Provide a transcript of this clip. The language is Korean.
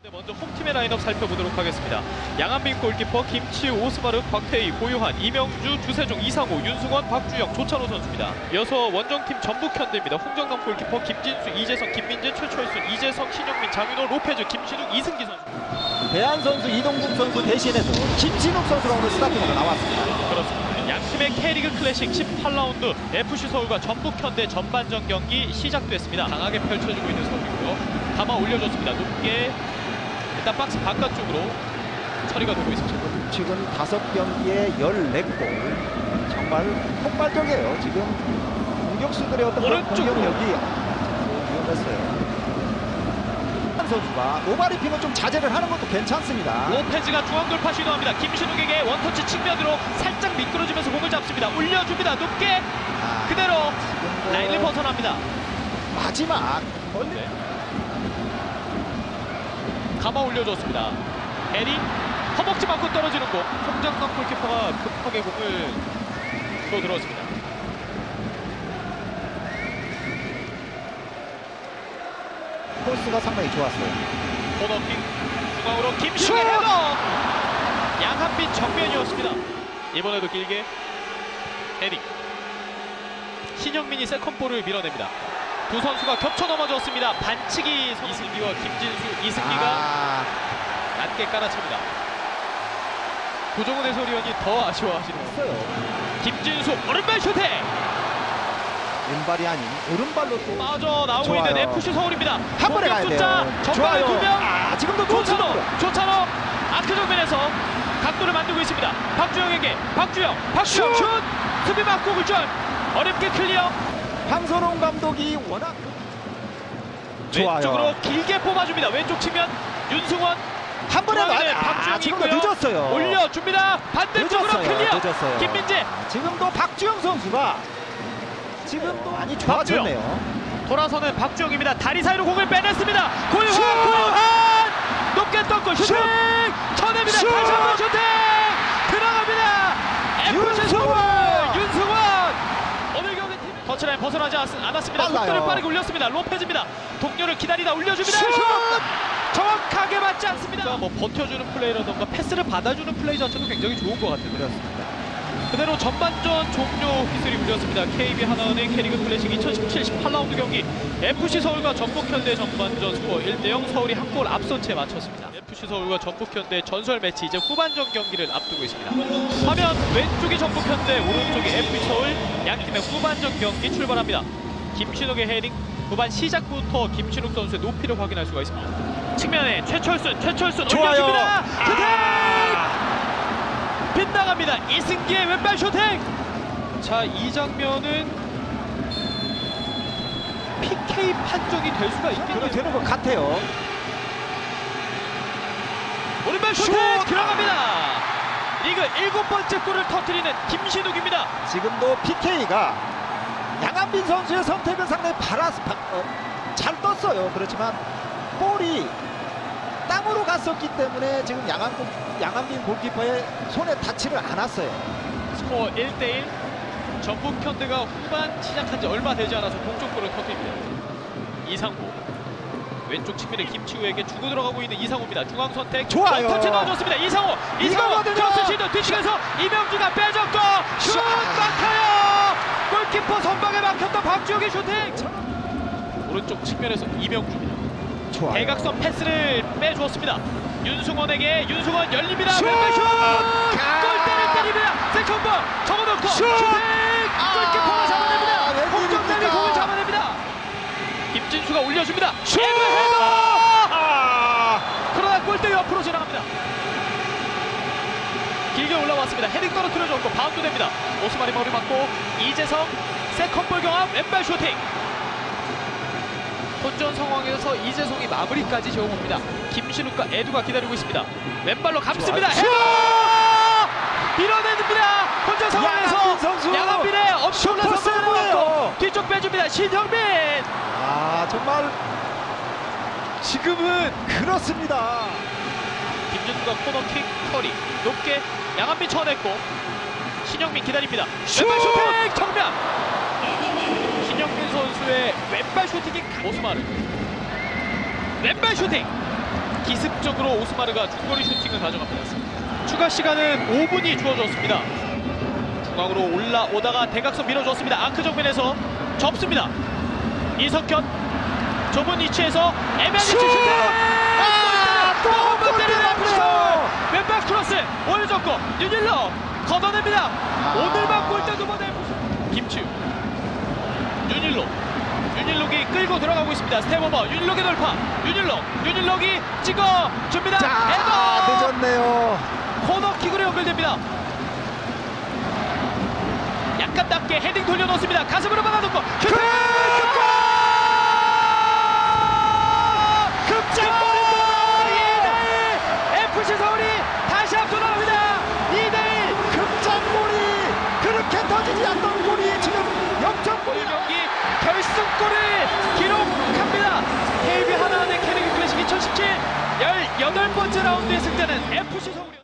먼저 홈팀의 라인업 살펴보도록 하겠습니다. 양한빈 골키퍼, 김치우, 오스마르, 곽태희, 고유한, 이명주, 주세종, 이상호, 윤승원, 박주영, 조찬호 선수입니다. 이어서 원정팀 전북현대입니다. 홍정남 골키퍼, 김진수, 이재성, 김민재, 최철순, 이재성, 신영민, 장윤호, 로페즈, 김신욱, 이승기 선수. 배한 선수, 이동국 선수 대신해서 김신욱 선수가 오늘 스타팅으로 나왔습니다. 그렇습니다. 양팀의 K리그 클래식 18라운드 FC 서울과 전북현대 전반전 경기 시작됐습니다. 강하게 펼쳐지고 있는 서울이고요. 담아 올려줬습니다. 높게 일단 박스 바깥쪽으로 처리가 되고 있습니다. 지금 5경기에 14골. 정말 폭발적이에요. 지금 공격수들의 어떤 공격력이 위험했어요. 선수가 오바리핑은 좀 자제를 하는 것도 괜찮습니다. 로페즈가 중앙 돌파 시도합니다. 김신욱에게 원터치 측면으로 살짝 미끄러지면서 공을 잡습니다. 올려줍니다. 높게 그대로 라인을 벗어납니다. 마지막 네. 감아 올려줬습니다. 해리 허벅지 맞고 떨어지는 공. 홍정남 골키퍼가 급하게 공을 또 들었습니다. 코스가 상당히 좋았어요. 코너킥 중앙으로 김신욱의 헤더. 양한빈 정면이었습니다. 이번에도 길게 헤딩. 신영민이 세컨볼을 밀어냅니다. 두 선수가 겹쳐 넘어졌습니다. 반칙이 이승기와 김진수. 이승기가 낮게 깔아칩니다. 고종훈 해설위원이 더 아쉬워하시네요. 김진수 오른발 슈팅. 왼발이 아닌 오른발로 또 빠져나오고 좋아요. 있는 FC 서울입니다. 한 번에 가야 돼요. 전방에 좋아요. 2명. 지금도 조찬호 아크 정면에서 각도를 만들고 있습니다. 박주영에게 박주영 슛! 수비 맞고 굴절 어렵게 클리어. 황선홍 감독이 워낙 좋아요. 왼쪽으로 길게 뽑아줍니다. 왼쪽 측면 윤승원 한 번에 박주영이 지금도 있고요. 늦었어요. 올려줍니다. 반대쪽으로 클리어. 늦었어요. 김민재 지금도 박주영 선수가 지금도 많이 좋아졌네요. 돌아서는 박주영입니다. 다리 사이로 공을 빼냈습니다. 고유한 높게 떴고 슈팅 쳐냅니다. 다시 한번 슈팅 들어갑니다. FC 서울 윤승원 오늘 경기 팀 터치라인 벗어나지 않았습니다. 속도를 빠르게 올렸습니다. 로페즈입니다. 동료를 기다리다 올려줍니다. 슛 정확하게 맞지 않습니다. 뭐 버텨주는 플레이라던가 패스를 받아주는 플레이 자체도 굉장히 좋은 것 같아요. 그렇습니다. 그대로 전반전 종료 휘슬이 울렸습니다. KB 하나은행 K리그 클래식 2017 18라운드 경기 FC 서울과 전북현대 전반전 스코어 1대0 서울이 한 골 앞선 채 마쳤습니다. FC 서울과 전북현대 전설 매치 이제 후반전 경기를 앞두고 있습니다. 화면 왼쪽이 전북현대, 오른쪽이 FC 서울. 양팀의 후반전 경기 출발합니다. 김신욱의 헤딩. 후반 시작부터 김신욱 선수의 높이를 확인할 수가 있습니다. 측면에 최철순 올려줍니다. 빗나갑니다. 이승기의 왼발 슈팅. 자, 이 장면은 PK 판정이 될 수가 있겠네요. 되는 것 같아요. 오른발 슈팅 들어갑니다. 리그 7번째 골을 터뜨리는 김신욱입니다. 지금도 PK가 양한빈 선수의 선택은 상당히 잘 떴어요. 그렇지만 볼이 땅으로 갔었기 때문에 지금 양한빈 골키퍼의 손에 닿지를 않았어요. 스코어 1대1. 전북현대가 후반 시작한 지 얼마 되지 않아서 동점골을 터뜨립니다. 이상호 왼쪽 측면에 김치우에게 주고 들어가고 있는 이상호입니다. 중앙 선택 좋아요. 터치 넣어줬습니다. 이상호 크로스 시도 뒤쪽에서 이명주가 빼줬고 슛 막혀요. 골키퍼 선방에 막혔던 박주영의 슈팅. 오른쪽 측면에서 이명주입니다. 좋아요. 대각선 패스를 빼주었습니다. 윤승원에게 윤승원 열립니다. 슛! 왼발 슛! 골대를 때립니다. 세컨볼 접어놓고 슛! 슈팅! 골키퍼가 잡아냅니다. 웬일입니까? 홍정남이 공을 잡아냅니다. 김진수가 올려줍니다. 슛! 그러나 골대 옆으로 지나갑니다. 길게 올라왔습니다. 헤딩 떨어뜨려줬고 바운드 됩니다. 오스마리 머리 맞고 이재성 세컨볼 경합 왼발 슈팅. 혼전 상황에서 이재성이 마무리까지 지어봅니다. 김신욱과 에두가 기다리고 있습니다. 왼발로 감습니다. 헤더! 밀어냅니다. 혼전 상황에서 양한빈의 엄청난 선방을 받고 뒤쪽 빼줍니다. 신영민. 정말 지금은 그렇습니다. 김준수가 코너킥 커리 높게 양한빈 쳐냈고 신영민 기다립니다. 슛! 왼발 슈팅 정면. 신영민 선수의 왼발 슈팅이 오스마르 왼발 슈팅 기습적으로 오스마르가 중거리 슈팅을 가져갑니다. 추가 시간은 5분이 주어졌습니다. 중앙으로 올라오다가 대각선 밀어줬습니다. 아크 정면에서 접습니다. 이석현 좁은 위치에서 애매한 위치 슈팅! 또한번 때리는 에프시 서울! 왼발 크로스 올려줬고 윤일로 걷어냅니다. 오늘만 골대 2번 에프시 김치우 윤일록이 끌고 들어가고 있습니다. 스텝오버 윤일록의 돌파 윤일록이 찍어줍니다. 헤더 늦었네요. 코너킥으로 연결됩니다. 약간 낮게 헤딩 돌려놓습니다. 가슴으로 막아놓고 슈팅! 급장골입니다. 2대1 FC 서울이 다시 앞서 나갑니다. 2대1 극장골이 그렇게 터지지 않던 골이 지금 역전골이 경기 결승골을 기록합니다. KB 하나은행 캐리그 클래식 2017 18번째 라운드의 승자는 FC 서울이